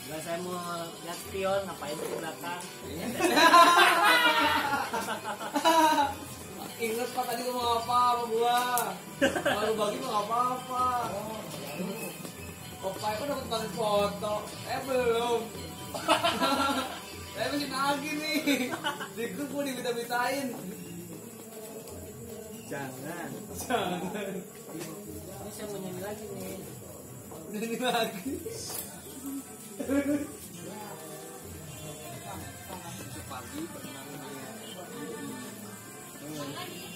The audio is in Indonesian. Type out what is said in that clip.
Gak, saya mau lihat spion, ngapain di belakang? Ingat Pak tadi ngomong apa sama gua? Kalau bagi mah nggak apa-apa. Opa itu dapat bagi foto, belum. Saya masih nagih nih. Di grup gua diminta-mintain. Jangan. Ini saya mau nyanyi lagi nih. Nyanyi lagi. Pagi berenang.